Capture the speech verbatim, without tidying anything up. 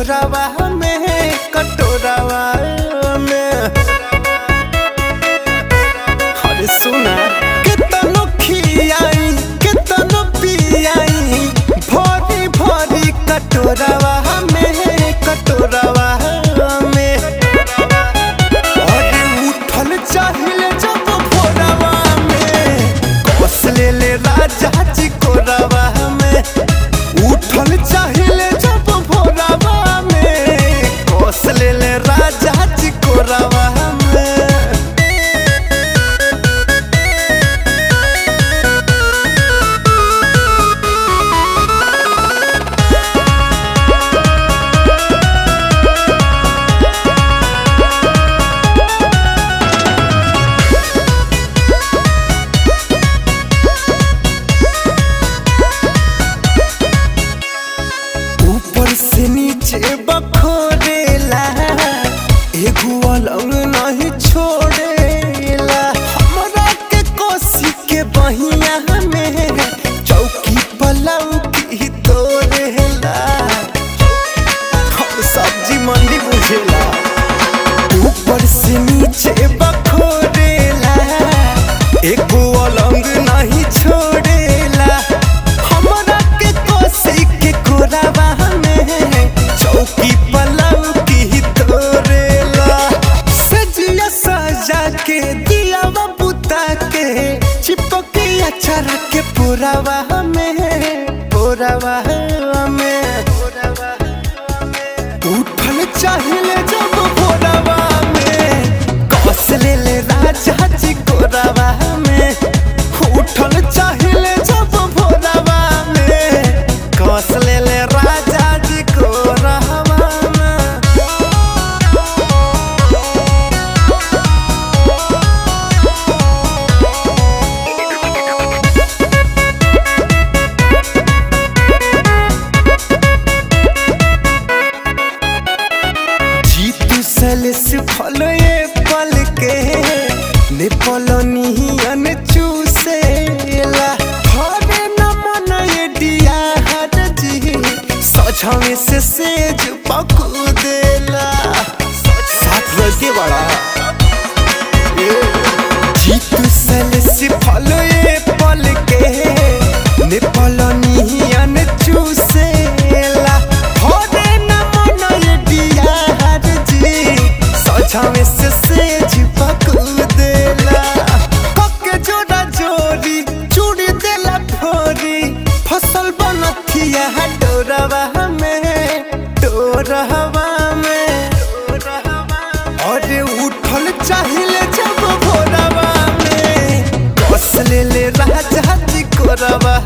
कटोरावा में कटोरावा में अरे सुना कितनो खियाई कितनो पियाई भरी भरी कटोरावा में कटोरावा में अरे उठल चाहिए जब भोरावा में कस ले ले राजा जी कोरावा में उठल चाहिए जब भोरावा में कस ले ले राजा जी कोरावा में। ऊपर से नीचे बखोरेला एगो अलग नहीं छोड़ेला हमरा के कोसी के बहिया में चौकी पलौकी तोड़ेला हम सब्जी मंडी बुझेला। ऊपर से नीचे बखोरेला एगो अलग नहीं छोड़ेला हमरा के कोसी के कोरावा चौकी पलौकी तोड़ेला सजिया सजा के दिया बुता के चिपके अचार के पुरावा में पुरावा में उठल चाहिए जब भोरावा में कस ले ले राजा जी कोरावा में उठल चाहिए जब भोरावा में कस ले ले राजा जी कोरावा में। जीतू सलस फल ये पल के ने पलनियन चूसेला हरे न मन ये दिया हर जी सझावे से सेज पकू देला साथ लगे बड़ा जीतू सलस फल ये पल के ने पलनियन चूसेला हरे न मन ये दिया हर जी सझावे से सेज पकू देला कके जोड़ा जोड़ी चूड़ी देला फोरी फसल बनथिया डोरावा में डोरावा में अरे उठल चाहिए जब भोरावा में कस ले ले राजा जी कोरावा